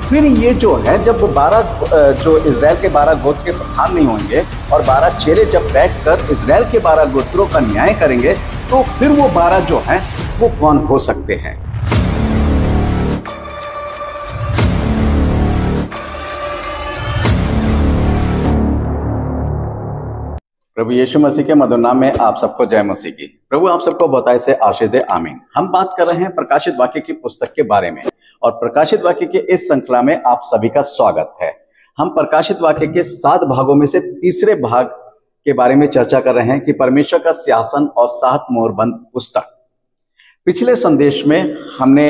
फिर ये जो है, जब 12 जो इजराइल के 12 गोत्र के प्रधान नहीं होंगे और 12 चेले जब बैठकर इजराइल के 12 गोत्रों का न्याय करेंगे, तो फिर वो 12 जो हैं वो कौन हो सकते हैं? प्रभु यीशु मसीह के मधुर नाम में आप सबको जय मसीह की। प्रभु आप सबको बताए से आशीष दे, आमीन। हम बात कर रहे हैं प्रकाशित वाक्य की पुस्तक के बारे में, और प्रकाशित वाक्य के इस श्रृंखला में आप सभी का स्वागत है। हम प्रकाशित वाक्य के 7 भागों में से तीसरे भाग के बारे में चर्चा कर रहे हैं कि परमेश्वर का सिंहासन और 7 मोहरबंद पुस्तक। पिछले संदेश में हमने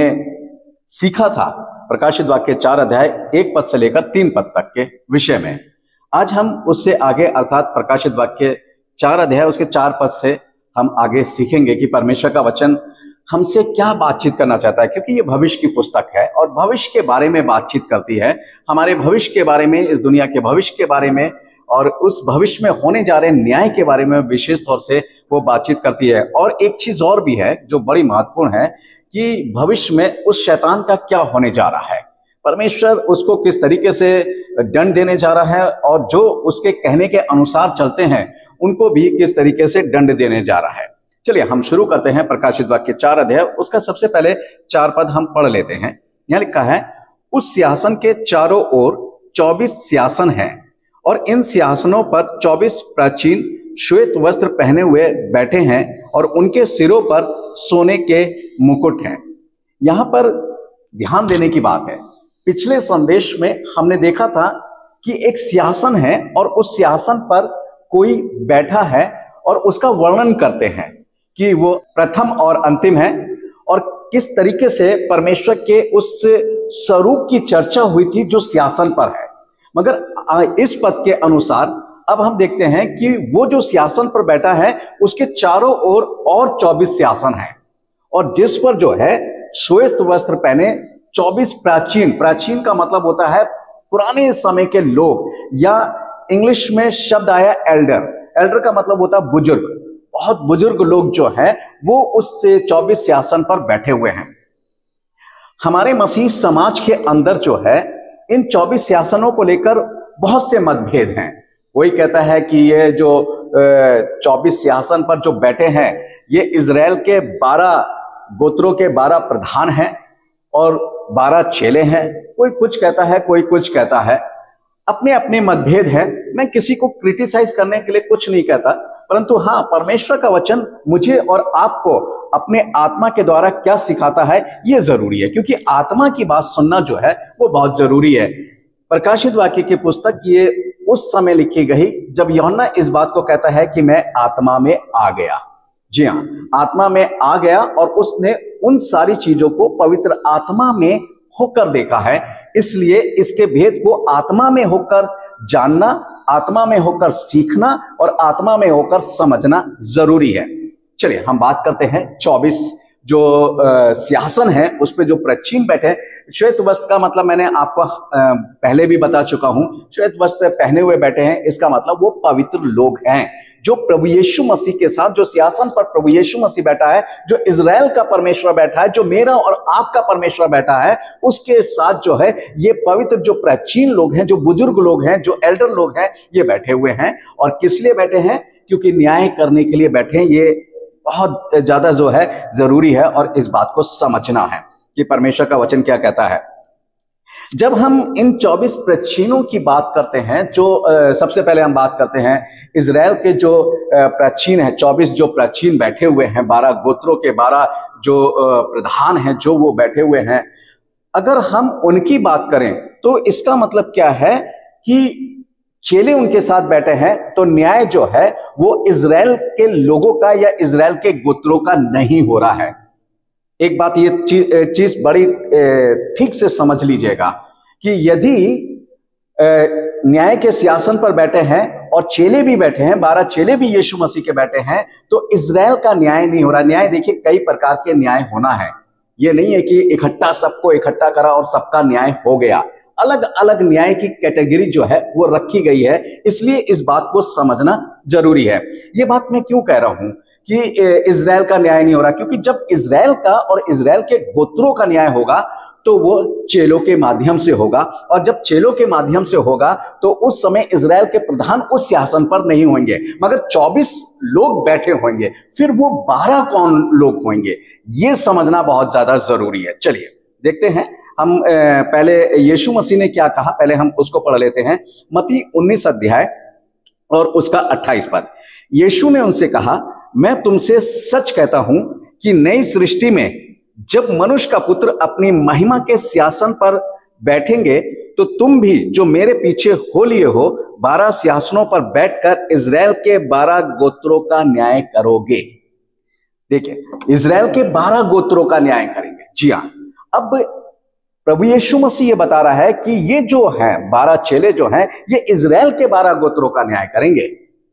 सीखा था प्रकाशित वाक्य 4 अध्याय 1 पद से लेकर 3 पद तक के विषय में। आज हम उससे आगे अर्थात प्रकाशित वाक्य 4 अध्याय उसके 4 पद से हम आगे सीखेंगे कि परमेश्वर का वचन हमसे क्या बातचीत करना चाहता है, क्योंकि ये भविष्य की पुस्तक है और भविष्य के बारे में बातचीत करती है, हमारे भविष्य के बारे में, इस दुनिया के भविष्य के बारे में और उस भविष्य में होने जा रहे न्याय के बारे में विशेष तौर से वो बातचीत करती है। और एक चीज और भी है जो बड़ी महत्वपूर्ण है कि भविष्य में उस शैतान का क्या होने जा रहा है, परमेश्वर उसको किस तरीके से दंड देने जा रहा है, और जो उसके कहने के अनुसार चलते हैं उनको भी किस तरीके से दंड देने जा रहा है। चलिए हम शुरू करते हैं प्रकाशित वाक्य 4 अध्याय, उसका सबसे पहले 4 पद हम पढ़ लेते हैं। यहां लिखा है, उस सिंहासन के चारों ओर 24 सिंहासन हैं और इन सिंहासनों पर 24 प्राचीन श्वेत वस्त्र पहने हुए बैठे हैं और उनके सिरों पर सोने के मुकुट हैं। यहां पर ध्यान देने की बात है, पिछले संदेश में हमने देखा था कि एक सिंहासन है और उस सिंहासन पर कोई बैठा है और उसका वर्णन करते हैं कि वो प्रथम और अंतिम है, और किस तरीके से परमेश्वर के उस स्वरूप की चर्चा हुई थी जो सिंहासन पर है। मगर इस पद के अनुसार अब हम देखते हैं कि वो जो सिंहासन पर बैठा है उसके चारों ओर और 24 सिंहासन है, और जिस पर जो है श्वेत वस्त्र पहने 24 प्राचीन का मतलब होता है पुराने समय के लोग, या इंग्लिश में शब्द आया एल्डर का मतलब होता है बुजुर्ग। बहुत बुजुर्ग लोग जो है वो उससे 24 सिंहासन पर बैठे हुए हैं। हमारे मसीह समाज के अंदर जो है इन 24 सिंहासनों को लेकर बहुत से मतभेद हैं। कोई कहता है कि ये जो 24 सिंहासन पर जो बैठे हैं ये इजराइल के 12 गोत्रों के 12 प्रधान हैं और 12 चेले हैं। कोई कुछ कहता है, कोई कुछ कहता है, अपने अपने मतभेद है। मैं किसी को क्रिटिसाइज करने के लिए कुछ नहीं कहता, परंतु हाँ, परमेश्वर का वचन मुझे और आपको अपने आत्मा के द्वारा क्या सिखाता है ये जरूरी है, क्योंकि आत्मा की बात सुनना जो है वो बहुत जरूरी है। प्रकाशित वाक्य की पुस्तक ये उस समय लिखी गई जब यूहन्ना इस बात को कहता है कि मैं आत्मा में आ गया। जी हाँ, आत्मा में आ गया, और उसने उन सारी चीजों को पवित्र आत्मा में होकर देखा है। इसलिए इसके भेद को आत्मा में होकर जानना, आत्मा में होकर सीखना और आत्मा में होकर समझना जरूरी है। चलिए हम बात करते हैं 24 जो सिंहासन है उस पे जो प्राचीन बैठे हैं। श्वेत वस्त्र का मतलब मैंने आपको पहले भी बता चुका हूं, श्वेत वस्त्र पहने हुए बैठे हैं, इसका मतलब वो पवित्र लोग हैं जो प्रभु यीशु मसीह के साथ, जो सिंहासन पर प्रभु यीशु मसीह बैठा है, जो इजराइल का परमेश्वर बैठा है, जो मेरा और आपका परमेश्वर बैठा है, उसके साथ जो है ये पवित्र जो प्राचीन लोग हैं, जो बुजुर्ग लोग हैं, जो एल्डर लोग हैं, ये बैठे हुए हैं। और किस लिए बैठे हैं? क्योंकि न्याय करने के लिए बैठे हैं। ये बहुत ज्यादा जो है जरूरी है और इस बात को समझना है कि परमेश्वर का वचन क्या कहता है। जब हम इन 24 प्राचीनों की बात करते हैं, जो सबसे पहले हम बात करते हैं इजराइल के जो प्राचीन है, 24 जो प्राचीन बैठे हुए हैं, 12 गोत्रों के 12 जो प्रधान हैं, जो वो बैठे हुए हैं, अगर हम उनकी बात करें तो इसका मतलब क्या है कि चेले उनके साथ बैठे हैं, तो न्याय जो है वो इजराइल के लोगों का या इजराइल के गोत्रों का नहीं हो रहा है। एक बात ये चीज बड़ी ठीक से समझ लीजिएगा कि यदि न्याय के सिंहासन पर बैठे हैं और चेले भी बैठे हैं, 12 चेले भी यीशु मसीह के बैठे हैं, तो इजराइल का न्याय नहीं हो रहा। न्याय देखिए कई प्रकार के न्याय होना है, ये नहीं है कि इकट्ठा सबको इकट्ठा करा और सबका न्याय हो गया। अलग अलग न्याय की कैटेगरी जो है वो रखी गई है, इसलिए इस बात को समझना जरूरी है। ये बात मैं क्यों कह रहा हूं कि इजराइल का न्याय नहीं हो रहा, क्योंकि जब इजराइल का और इजराइल के गोत्रों का न्याय होगा तो वो चेलों के माध्यम से होगा, और जब चेलों के माध्यम से होगा तो उस समय इजराइल के प्रधान उस सिंहासन पर नहीं होंगे, मगर 24 लोग बैठे होंगे। फिर वो 12 कौन लोग होंगे, ये समझना बहुत ज्यादा जरूरी है। चलिए देखते हैं हम पहले यीशु मसीह ने क्या कहा, पहले हम उसको पढ़ लेते हैं। मत्ती 19 अध्याय और उसका 28 पद। यीशु ने उनसे कहा, मैं तुमसे सच कहता हूं कि नई सृष्टि में जब मनुष्य का पुत्र अपनी महिमा के सिंहासन पर बैठेंगे तो तुम भी जो मेरे पीछे हो लिए हो 12 सिंहासनों पर बैठकर इजराइल के 12 गोत्रों का न्याय करोगे। देखिए, इजराइल के 12 गोत्रों का न्याय करेंगे। जी हां, अब प्रभु यीशु मसीह ये बता रहा है कि ये जो है 12 चेले जो हैं, ये इजराइल के 12 गोत्रों का न्याय करेंगे।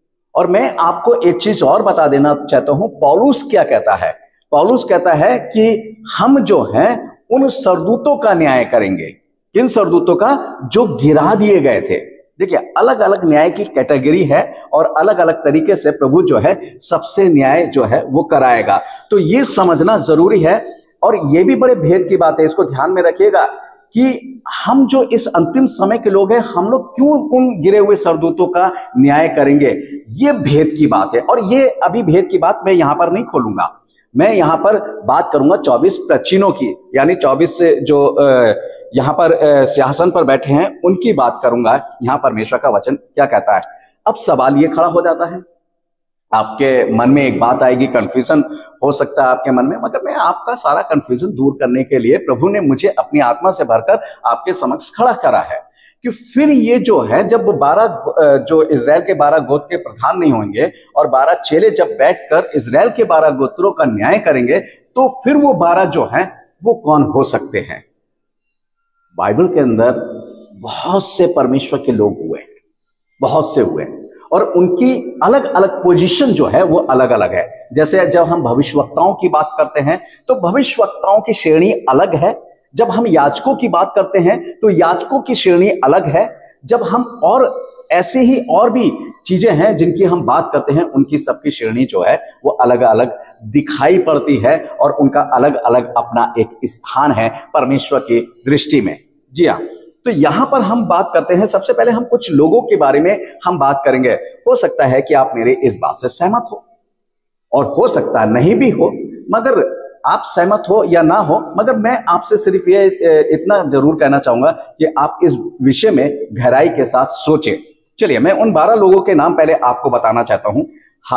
और मैं आपको एक चीज और बता देना चाहता हूं, पौलुस क्या कहता है। पौलुस कहता है कि हम जो हैं उन सरदूतों का न्याय करेंगे। किन सरदूतों का? जो गिरा दिए गए थे। देखिए, अलग अलग न्याय की कैटेगरी है और अलग अलग तरीके से प्रभु जो है सबसे न्याय जो है वो कराएगा। तो ये समझना जरूरी है, और ये भी बड़े भेद की बात है, इसको ध्यान में रखिएगा कि हम जो इस अंतिम समय के लोग हैं, हम लोग क्यों उन गिरे हुए सरदूतों का न्याय करेंगे, ये भेद की बात है। और ये अभी भेद की बात मैं यहां पर नहीं खोलूंगा, मैं यहां पर बात करूंगा 24 प्राचीनों की, यानी 24 जो यहां पर सिंहासन पर बैठे हैं उनकी बात करूंगा। यहां परमेश्वर का वचन क्या कहता है। अब सवाल ये खड़ा हो जाता है, आपके मन में एक बात आएगी, कंफ्यूजन हो सकता है आपके मन में, मगर मैं आपका सारा कंफ्यूजन दूर करने के लिए प्रभु ने मुझे अपनी आत्मा से भरकर आपके समक्ष खड़ा करा है कि फिर ये जो है, जब 12 जो इजराइल के 12 गोत्र के प्रधान नहीं होंगे और 12 चेले जब बैठकर इजराइल के 12 गोत्रों का न्याय करेंगे, तो फिर वो 12 जो हैं वो कौन हो सकते हैं। बाइबल के अंदर बहुत से परमेश्वर के लोग हुए हैं, बहुत से हुए हैं, और उनकी अलग अलग पोजीशन जो है वो अलग अलग है। जैसे जब हम भविष्यवक्ताओं की बात करते हैं तो भविष्यवक्ताओं की श्रेणी अलग है। जब हम याजकों की बात करते हैं तो याजकों की श्रेणी अलग है। जब हम और ऐसे ही और भी चीजें हैं जिनकी हम बात करते हैं, उनकी सबकी श्रेणी जो है वो अलग अलग दिखाई पड़ती है, और उनका अलग अलग अपना एक स्थान है परमेश्वर की दृष्टि में। जी हाँ, तो यहां पर हम बात करते हैं, सबसे पहले हम कुछ लोगों के बारे में हम बात करेंगे। हो सकता है कि आप मेरे इस बात से सहमत हो, और हो सकता है नहीं भी हो, मगर आप सहमत हो या ना हो, मगर मैं आपसे सिर्फ ये इतना जरूर कहना चाहूंगा कि आप इस विषय में गहराई के साथ सोचें। चलिए, मैं उन 12 लोगों के नाम पहले आपको बताना चाहता हूं।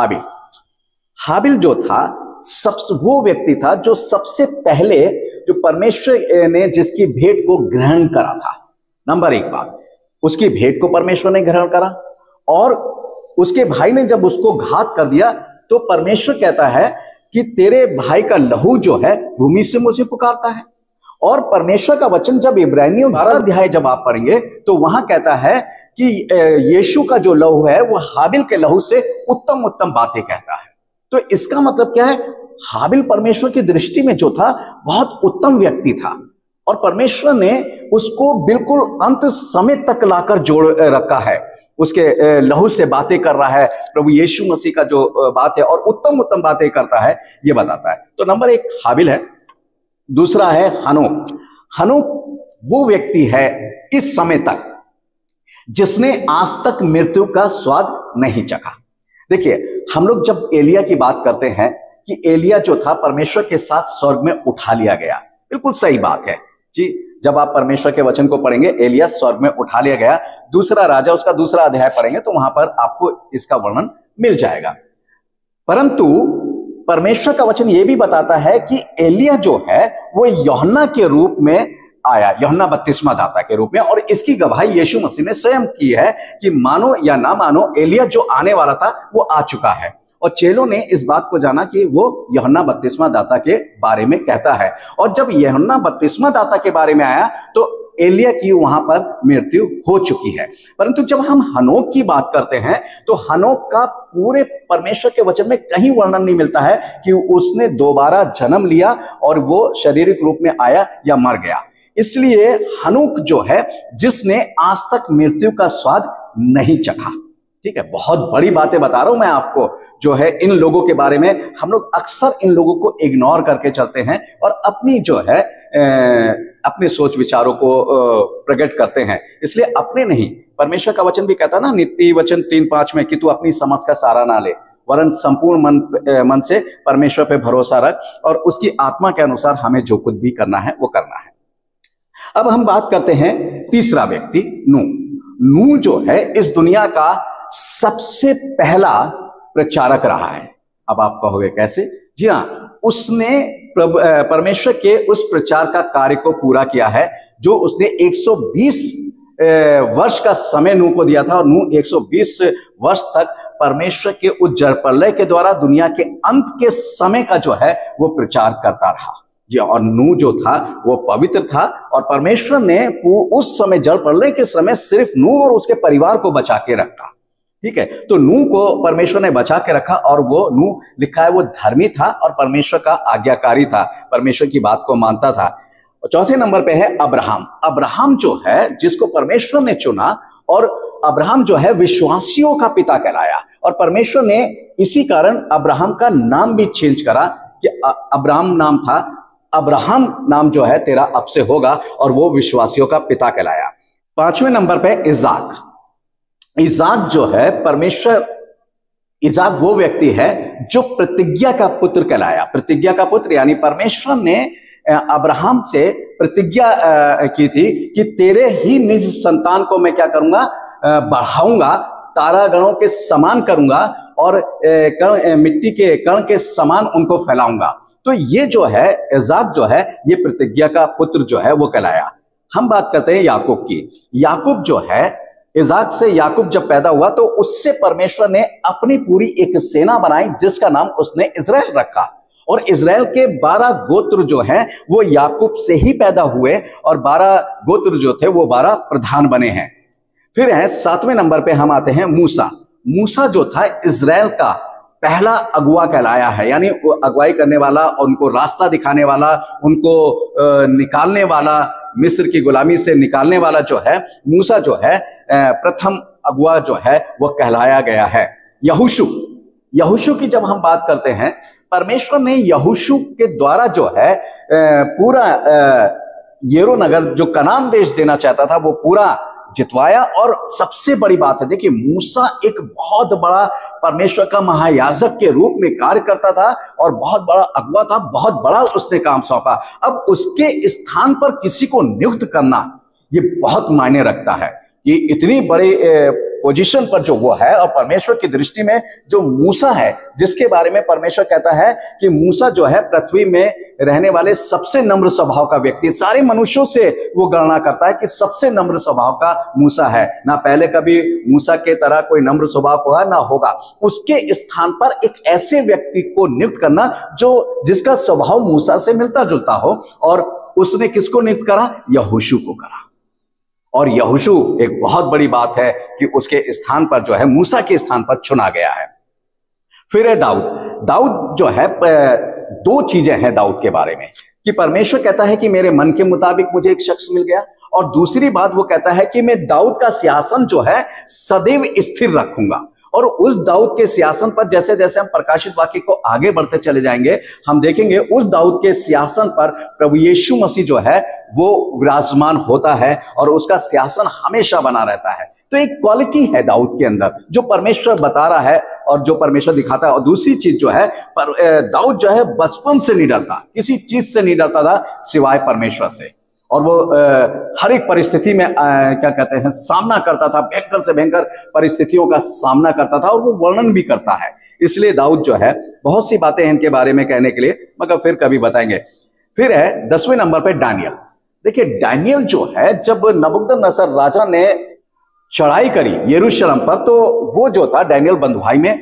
हाबिल जो था, वो व्यक्ति था जो सबसे पहले जो परमेश्वर ने जिसकी भेंट को ग्रहण करा था। नंबर 1 बात, उसकी भेंट को परमेश्वर ने ग्रहण करा, और उसके भाई ने जब उसको घात कर दिया तो परमेश्वर कहता है कि तेरे भाई का लहू जो है भूमि से मुझे पुकारता है। और परमेश्वर का वचन जब इब्रानियों 12 अध्याय जब आप पढ़ेंगे तो वहां कहता है कि यीशु का जो लहू है वो हाबिल के लहू से उत्तम उत्तम बातें कहता है। तो इसका मतलब क्या है, हाबिल परमेश्वर की दृष्टि में जो था बहुत उत्तम व्यक्ति था, और परमेश्वर ने उसको बिल्कुल अंत समय तक लाकर जोड़ रखा है। उसके लहू से बातें कर रहा है, प्रभु यीशु मसीह का जो बात है और उत्तम उत्तम बातें करता है, ये बताता है। तो नंबर 1 हाबिल है। दूसरा है हनोक। हनोक वो व्यक्ति है इस समय तक जिसने आज तक मृत्यु का स्वाद नहीं चखा। देखिए, हम लोग जब एलिया की बात करते हैं कि एलिया जो था परमेश्वर के साथ स्वर्ग में उठा लिया गया, बिल्कुल सही बात है जी। जब आप परमेश्वर के वचन को पढ़ेंगे, एलिया स्वर्ग में उठा लिया गया। दूसरा राजा उसका दूसरा अध्याय पढ़ेंगे तो वहां पर आपको इसका वर्णन मिल जाएगा। परंतु परमेश्वर का वचन यह भी बताता है कि एलिया जो है वो यूहन्ना के रूप में आया, यूहन्ना बपतिस्मा दाता के रूप में, और इसकी गवाही यीशु मसीह ने स्वयं की है कि मानो या ना मानो एलिया जो आने वाला था वो आ चुका है। और चेलों ने इस बात को जाना कि वो यूहन्ना बपतिस्मा दाता के बारे में कहता है, और जब यूहन्ना बपतिस्मा दाता के बारे में आया तो एलिया की वहां पर मृत्यु हो चुकी है। परंतु जब हम हनोक की बात करते हैं तो हनोक का पूरे परमेश्वर के वचन में कहीं वर्णन नहीं मिलता है कि उसने दोबारा जन्म लिया और वो शारीरिक रूप में आया या मर गया। इसलिए हनोक जो है जिसने आज तक मृत्यु का स्वाद नहीं चखा, ठीक है, बहुत बड़ी बातें बता रहा हूं मैं आपको, जो है इन लोगों के बारे में हम लोग अक्सर इन लोगों को इग्नोर करके चलते हैं और अपनी जो है अपने सोच विचारों को प्रकट करते हैं। इसलिए अपने नहीं, परमेश्वर का वचन भी कहता है ना, नीति वचन 3:5 में, कि तू अपनी समझ का सहारा ना ले, वरन संपूर्ण मन से परमेश्वर पे भरोसा रख और उसकी आत्मा के अनुसार हमें जो कुछ भी करना है वो करना है। अब हम बात करते हैं तीसरा व्यक्ति, नूह। नूह जो है इस दुनिया का सबसे पहला प्रचारक रहा है। अब आप कहोगे कैसे? जी हाँ, उसने परमेश्वर के उस प्रचार का कार्य को पूरा किया है जो उसने 120 वर्ष का समय नूह को दिया था, और नूह 120 वर्ष तक परमेश्वर के उस जलप्रलय के द्वारा दुनिया के अंत के समय का जो है वो प्रचार करता रहा। जी, और नूह जो था वो पवित्र था, और परमेश्वर ने उस समय जलप्रलय के समय सिर्फ नूह और उसके परिवार को बचा के रखा। ठीक है, तो नूह को परमेश्वर ने बचा के रखा, और वो नूह लिखा है वो धर्मी था और परमेश्वर का आज्ञाकारी था, परमेश्वर की बात को मानता था। और चौथे नंबर पे है अब्राहम। अब्राहम जो है जिसको परमेश्वर ने चुना, और अब्राहम जो है विश्वासियों का पिता कहलाया, और परमेश्वर ने इसी कारण अब्राहम का नाम भी चेंज करा कि अब्राहम नाम था, अब्राहम नाम जो है तेरा अब से होगा, और वो विश्वासियों का पिता कहलाया। पांचवें नंबर पे इज़ाक। इज़ाक जो है परमेश्वर, इज़ाक वो व्यक्ति है जो प्रतिज्ञा का पुत्र कहलाया। प्रतिज्ञा का पुत्र यानी परमेश्वर ने अब्राहम से प्रतिज्ञा की थी कि तेरे ही निज संतान को मैं क्या करूंगा, बढ़ाऊंगा, तारागणों के समान करूंगा, और मिट्टी के कण के समान उनको फैलाऊंगा। तो ये जो है इज़ाक जो है ये प्रतिज्ञा का पुत्र जो है वो कहलाया। हम बात करते हैं याकूब की। याकूब जो है, इज़ाक से याकूब जब पैदा हुआ तो उससे परमेश्वर ने अपनी पूरी एक सेना बनाई जिसका नाम उसने इज़राइल रखा, और इज़राइल के 12 गोत्र जो हैं वो याकूब से ही पैदा हुए, और 12 गोत्र जो थे वो 12 प्रधान बने हैं। फिर है 7वें नंबर पे हम आते हैं मूसा। मूसा जो था इज़राइल का पहला अगुआ कहलाया है, यानी अगुवाई करने वाला, उनको रास्ता दिखाने वाला, उनको निकालने वाला, मिस्र की गुलामी से निकालने वाला जो है मूसा जो है प्रथम अगुआ जो है वो कहलाया गया है। यहोशू। यहोशू की जब हम बात करते हैं, परमेश्वर ने यहोशू के द्वारा जो है पूरा येरो नगर जो कनान देश देना चाहता था वो पूरा जितवाया। और सबसे बड़ी बात है, देखिए मूसा एक बहुत बड़ा परमेश्वर का महायाजक के रूप में कार्य करता था और बहुत बड़ा अगुआ था, बहुत बड़ा उसने काम सौंपा। अब उसके स्थान पर किसी को नियुक्त करना ये बहुत मायने रखता है। ये इतनी बड़ी पोजीशन पर जो वो है, और परमेश्वर की दृष्टि में जो मूसा है, जिसके बारे में परमेश्वर कहता है कि मूसा जो है पृथ्वी में रहने वाले सबसे नम्र स्वभाव का व्यक्ति, सारे मनुष्यों से वो गणना करता है कि सबसे नम्र स्वभाव का मूसा है। ना पहले कभी मूसा के तरह कोई नम्र स्वभाव हुआ ना होगा। उसके स्थान पर एक ऐसे व्यक्ति को नियुक्त करना जो जिसका स्वभाव मूसा से मिलता जुलता हो, और उसने किसको नियुक्त करा? यहोशू को करा। और यहोशू एक बहुत बड़ी बात है कि उसके स्थान पर जो है मूसा के स्थान पर चुना गया है। फिर है दाऊद। दाऊद जो है, 2 चीजें हैं दाऊद के बारे में, कि परमेश्वर कहता है कि मेरे मन के मुताबिक मुझे एक शख्स मिल गया, और दूसरी बात वो कहता है कि मैं दाऊद का सिंहासन जो है सदैव स्थिर रखूंगा। और उस दाऊद के सिंहासन पर जैसे जैसे हम प्रकाशित वाक्य को आगे बढ़ते चले जाएंगे, हम देखेंगे उस दाऊद के सिंहासन पर प्रभु यीशु मसीह जो है वो विराजमान होता है, और उसका सिंहासन हमेशा बना रहता है। तो एक क्वालिटी है दाऊद के अंदर जो परमेश्वर बता रहा है और जो परमेश्वर दिखाता है। और दूसरी चीज जो है, दाऊद जो है बचपन से नहीं डरता, किसी चीज से नहीं डरता था सिवाय परमेश्वर से, और वो हर एक परिस्थिति में क्या कहते हैं सामना करता था, भयंकर से भयंकर परिस्थितियों का सामना करता था, और वो वर्णन भी करता है। इसलिए दाऊद जो है, बहुत सी बातें हैं इनके बारे में कहने के लिए, मगर फिर कभी बताएंगे। फिर है 10वें नंबर पे दानियेल। देखिए दानियेल जो है, जब नबूकदनेस्सर राजा ने चढ़ाई करी यरूशलेम पर, तो वो जो था दानियेल बंधुआई में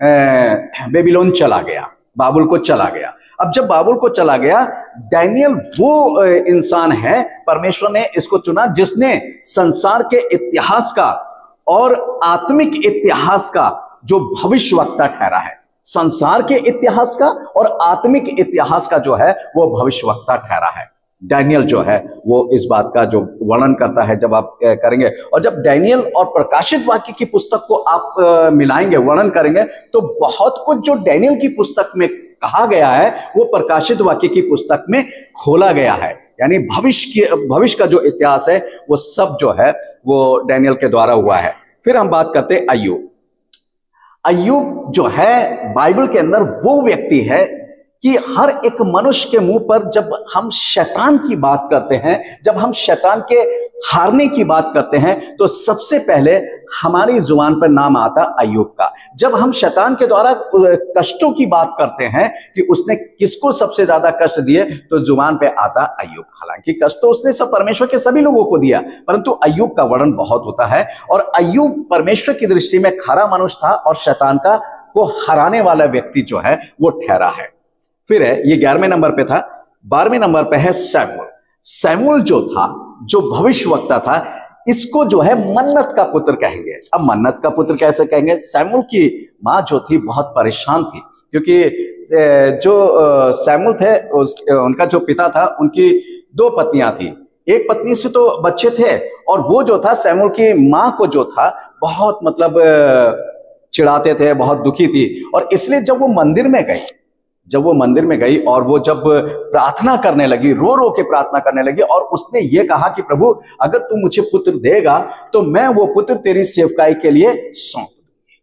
बेबीलोन चला गया, बाबुल को चला गया। अब जब बाबुल को चला गया, दानियेल वो इंसान है, परमेश्वर ने इसको चुना जिसने संसार के इतिहास का और आत्मिक इतिहास का जो भविष्यवक्ता ठहरा है। संसार के इतिहास का और आत्मिक इतिहास का जो है वो भविष्यवक्ता ठहरा है। डैनियल जो है वो इस बात का जो वर्णन करता है जब आप करेंगे, और जब डैनियल और प्रकाशित वाक्य की पुस्तक को आप मिलाएंगे, वर्णन करेंगे, तो बहुत कुछ जो डैनियल की पुस्तक में कहा गया है वो प्रकाशित वाक्य की पुस्तक में खोला गया है। यानी भविष्य का जो इतिहास है वो सब जो है वो डैनियल के द्वारा हुआ है। फिर हम बात करते हैं अय्यूब। अय्यूब जो है बाइबल के अंदर वो व्यक्ति है कि हर एक मनुष्य के मुंह पर जब हम शैतान की बात करते हैं, जब हम शैतान के हारने की बात करते हैं, तो सबसे पहले हमारी जुबान पर नाम आता अय्यूब का। जब हम शैतान के द्वारा कष्टों की बात करते हैं कि उसने किसको सबसे ज्यादा कष्ट दिए, तो जुबान पे आता अय्यूब। हालांकि कष्ट तो उसने सब परमेश्वर के सभी लोगों को दिया, परंतु अय्यूब का वर्णन बहुत होता है। और अय्यूब परमेश्वर की दृष्टि में खरा मनुष्य था और शैतान का को हराने वाला व्यक्ति जो है वो ठहरा है। फिर है, ये 11वें नंबर पे था। 12वें नंबर पे है सैमुअल। सैमुअल जो था, जो भविष्यवक्ता था, इसको जो है मन्नत का पुत्र कहेंगे। अब मन्नत का पुत्र कैसे कहेंगे? सैमुअल की माँ जो थी बहुत परेशान थी, क्योंकि जो सैमुअल थे उनका जो पिता था, उनकी 2 पत्नियां थी। एक पत्नी से तो बच्चे थे, और वो जो था सैमुअल की माँ को जो था बहुत मतलब चिढ़ाते थे, बहुत दुखी थी। और इसलिए जब वो मंदिर में गई और वो जब प्रार्थना करने लगी, रो रो के प्रार्थना करने लगी, और उसने ये कहा कि प्रभु अगर तू मुझे पुत्र देगा तो मैं वो पुत्र तेरी सेवकाई के लिए सौंप दूंगी।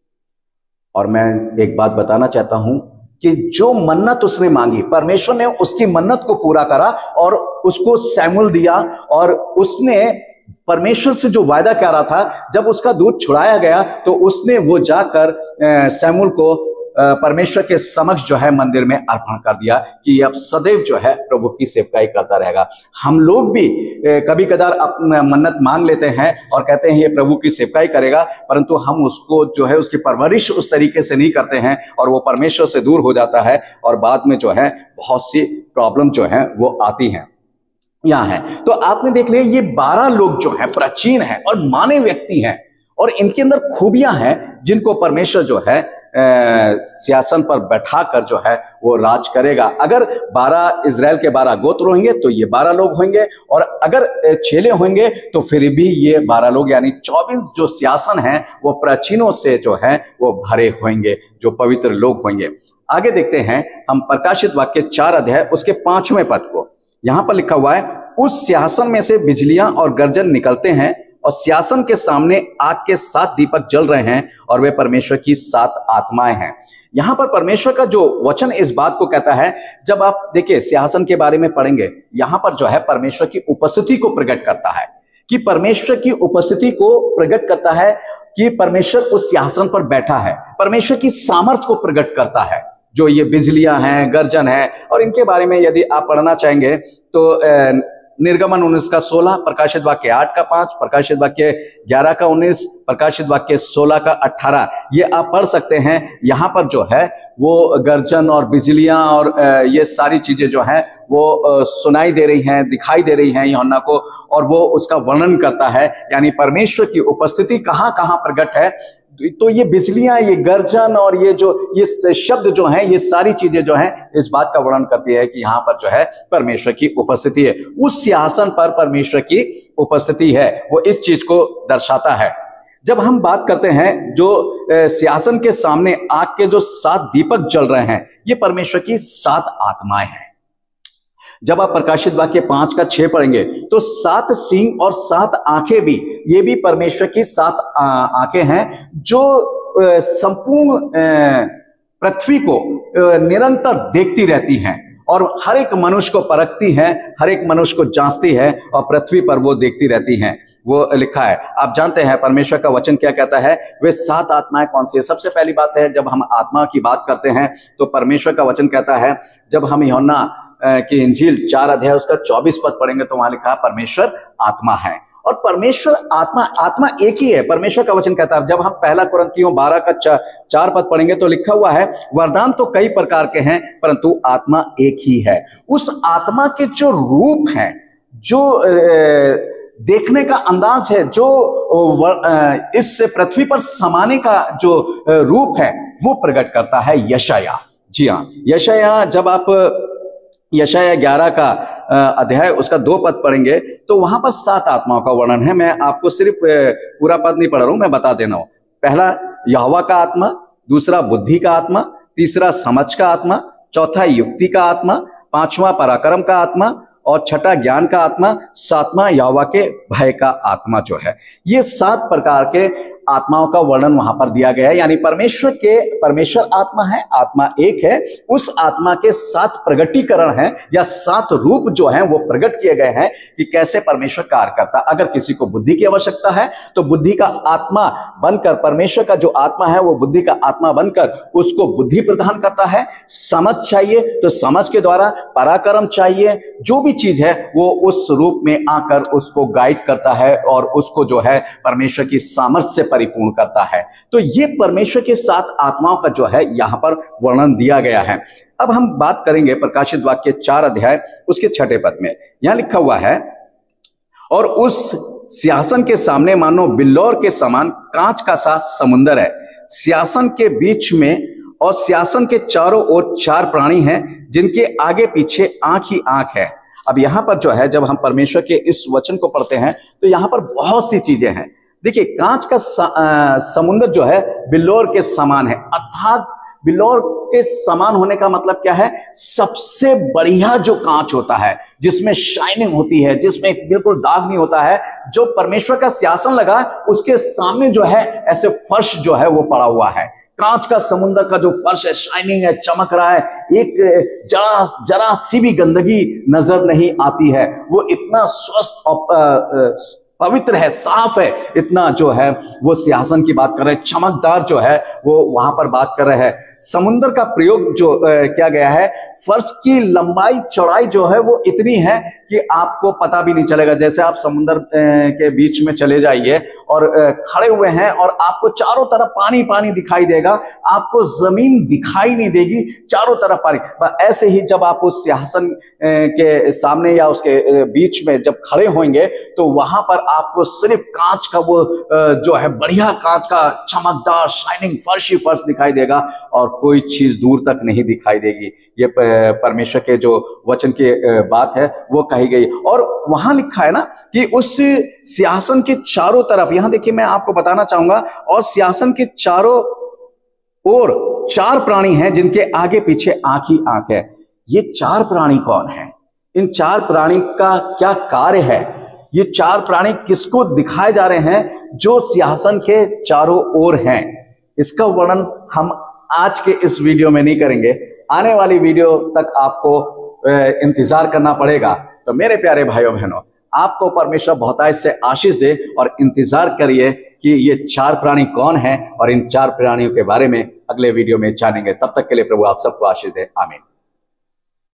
और मैं एक बात बताना चाहता हूं कि जो मन्नत उसने मांगी, परमेश्वर ने उसकी मन्नत को पूरा करा और उसको सैमुअल दिया। और उसने परमेश्वर से जो वायदा कह रहा था, जब उसका दूध छुड़ाया गया तो उसने वो जाकर सैमुअल को परमेश्वर के समक्ष जो है मंदिर में अर्पण कर दिया कि अब सदैव जो है प्रभु की सेवकाई करता रहेगा। हम लोग भी कभी कदार अपना मन्नत मांग लेते हैं और कहते हैं ये प्रभु की सेवकाई करेगा, परंतु हम उसको जो है उसकी परवरिश उस तरीके से नहीं करते हैं और वो परमेश्वर से दूर हो जाता है, और बाद में जो है बहुत सी प्रॉब्लम जो है वो आती हैं। यहाँ है तो आपने देख लिया, ये 12 लोग जो है प्राचीन हैं और माने व्यक्ति हैं, और इनके अंदर खूबियां हैं जिनको परमेश्वर जो है सिंहासन पर बैठाकर जो है वो राज करेगा। अगर 12 इजराइल के 12 गोत्र होंगे तो ये 12 लोग होंगे, और अगर चेले होंगे तो फिर भी ये 12 लोग, यानी 24 जो सिंहासन हैं वो प्राचीनों से जो है वो भरे होंगे, जो पवित्र लोग होंगे। आगे देखते हैं हम प्रकाशित वाक्य 4 अध्याय उसके 5वें पद को। यहां पर लिखा हुआ है, उस सिंहासन में से बिजलियां और गर्जन निकलते हैं, और सिंहासन के सामने आग के 7 दीपक जल रहे हैं, और वे परमेश्वर की 7 आत्माएं हैं। यहां पर परमेश्वर का जो वचन इस बात को कहता है, जब आप देखिए सिंहासन के बारे में पढ़ेंगे, यहां पर जो है परमेश्वर की उपस्थिति को प्रकट करता है, कि परमेश्वर की उपस्थिति को प्रकट करता है कि परमेश्वर उस सिंहासन पर बैठा है। परमेश्वर की सामर्थ को प्रकट करता है, जो ये बिजलियां हैं, गर्जन है। और इनके बारे में यदि आप पढ़ना चाहेंगे तो निर्गमन 19 का 16, प्रकाशित वाक्य 8 का 5, प्रकाशित वाक्य 11 का 19, प्रकाशित वाक्य 16 का 18, ये आप पढ़ सकते हैं। यहाँ पर जो है वो गर्जन और बिजलियां और ये सारी चीजें जो हैं वो सुनाई दे रही हैं, दिखाई दे रही हैं यूहन्ना को, और वो उसका वर्णन करता है, यानी परमेश्वर की उपस्थिति कहाँ कहाँ प्रकट है। तो ये बिजलियां, ये गर्जन और ये शब्द जो हैं, ये सारी चीजें जो हैं इस बात का वर्णन करती है कि यहाँ पर जो है परमेश्वर की उपस्थिति है। उस सिंहासन पर परमेश्वर की उपस्थिति है, वो इस चीज को दर्शाता है। जब हम बात करते हैं जो सिंहासन के सामने आग के जो 7 दीपक जल रहे हैं, ये परमेश्वर की 7 आत्माएं हैं। जब आप प्रकाशित वाक्य 5 का 6 पढ़ेंगे तो 7 सींग और 7 आंखें भी, ये भी परमेश्वर की 7 आंखें हैं, जो संपूर्ण पृथ्वी को निरंतर देखती रहती हैं और हर एक मनुष्य को परखती हैं, हर एक मनुष्य को जांचती है, और पृथ्वी पर वो देखती रहती हैं। वो लिखा है, आप जानते हैं परमेश्वर का वचन क्या कहता है, वे 7 आत्माएं कौन सी है। सबसे पहली बात है, जब हम आत्मा की बात करते हैं तो परमेश्वर का वचन कहता है, जब हम यूहन्ना की इंजील 4 अध्याय उसका 24 पद पढ़ेंगे तो वहां लिखा है परमेश्वर आत्मा है। और परमेश्वर आत्मा एक ही है। परमेश्वर का वचन कहता है, जब हम 1 कुरिन्थियों 12 का 4 पद पढ़ेंगे तो लिखा हुआ है, वरदान तो कई प्रकार के हैं परंतु आत्मा एक ही है। उस आत्मा के जो रूप हैं, जो देखने का अंदाज है, जो इस पृथ्वी पर समाने का जो रूप है, वो प्रकट करता है यशायाह। जी हाँ, यशायाह, जब आप यशायाह 11 का अध्याय उसका 2 पद पढ़ेंगे तो वहां पर 7 आत्माओं का वर्णन है। मैं आपको सिर्फ पूरा पद नहीं पढ़ रहा हूं, मैं बता देना हूं। पहला यहोवा का आत्मा, दूसरा बुद्धि का आत्मा, तीसरा समझ का आत्मा, चौथा युक्ति का आत्मा, पांचवा पराक्रम का आत्मा और छठा ज्ञान का आत्मा, सातवां यहोवा के भय का आत्मा जो है। ये 7 प्रकार के आत्माओं का वर्णन वहां पर दिया गया है। यानी परमेश्वर आत्मा है, आत्मा एक है, उस आत्मा के 7 प्रगटीकरण हैं या 7 रूप जो हैं वो प्रकट किए गए हैं कि कैसे परमेश्वर कार्य करता है। अगर किसी को बुद्धि की आवश्यकता है तो बुद्धि का आत्मा बनकर, परमेश्वर का जो आत्मा है वो बुद्धि का आत्मा बनकर उसको बुद्धि प्रदान करता है। समझ चाहिए तो समझ के द्वारा, पराक्रम चाहिए, जो भी चीज है वो उस रूप में आकर उसको गाइड करता है और उसको जो है परमेश्वर की सामर्थ्य से परिपूर्ण करता है। तो ये परमेश्वर के 7 आत्माओं का जो है यहां पर वर्णन दिया गया है। अब हम बात करेंगे प्रकाशित वाक्य 4 अध्याय उसके 6 पद में। यहां लिखा हुआ है, और उस सिंहासन के सामने मानो बिल्लौर के समान कांच का सा समुंदर है। सिंहासन के बीच में और सिंहासन के चारों ओर 4 प्राणी हैं जिनके आगे पीछे आंख ही आंख है। अब यहां पर जो है जब हम परमेश्वर के इस वचन को पढ़ते हैं तो यहां पर बहुत सी चीजें हैं। देखिए, कांच का समुंदर जो है बिल्लौर के समान है, अर्थात बिल्लौर के समान होने का मतलब क्या है? सबसे बढ़िया जो कांच होता है, जिसमें शाइनिंग होती है, जिसमें बिल्कुल दाग नहीं होता है, जो परमेश्वर का सिंहासन लगा उसके सामने जो है ऐसे फर्श जो है वो पड़ा हुआ है। कांच का समुंदर का जो फर्श है, शाइनिंग है, चमक रहा है, एक जरा सी भी गंदगी नजर नहीं आती है। वो इतना स्वस्थ और पवित्र है, साफ है, इतना जो है वो सिंहासन की बात कर रहे हैं, चमकदार जो है वो वहां पर बात कर रहे हैं। समुंदर का प्रयोग जो किया गया है, फर्श की लंबाई चौड़ाई जो है वो इतनी है कि आपको पता भी नहीं चलेगा। जैसे आप समुंदर के बीच में चले जाइए और खड़े हुए हैं और आपको चारों तरफ पानी पानी दिखाई देगा, आपको जमीन दिखाई नहीं देगी, चारों तरफ पानी। ऐसे ही जब आप उस सिंहासन के सामने या उसके बीच में जब खड़े होंगे तो वहां पर आपको सिर्फ कांच का वो जो है बढ़िया कांच का चमकदार शाइनिंग फर्श ही फर्श दिखाई देगा और कोई चीज दूर तक नहीं दिखाई देगी। ये परमेश्वर के जो वचन की बात है वो कही गई। और वहां लिखा है ना कि उस सिंहासन के चारों तरफ, यहां देखिए मैं आपको बताना चाहूंगा, और सिंहासन के चारों ओर 4 प्राणी हैं जिनके आगे पीछे आंख ही आंख है। ये 4 प्राणी कौन है? इन 4 प्राणी का क्या कार्य है? ये 4 प्राणी किसको दिखाए जा रहे हैं? जो सिंहासन के चारों ओर हैं। इसका वर्णन हम आज के इस वीडियो में नहीं करेंगे, आने वाली वीडियो तक आपको इंतजार करना पड़ेगा। तो मेरे प्यारे भाइयों बहनों, आपको परमेश्वर बहुतायत से आशीष दे और इंतजार करिए कि ये 4 प्राणी कौन हैं और इन 4 प्राणियों के बारे में अगले वीडियो में जानेंगे। तब तक के लिए प्रभु आप सबको आशीष दे। आमीन।